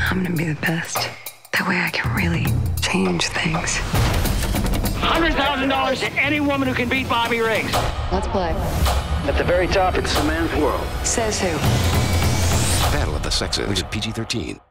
I'm gonna be the best. That way I can really change things. $100,000 to any woman who can beat Bobby Riggs. Let's play. At the very top, it's a man's world. Says who? Battle of the Sexes, rated PG-13.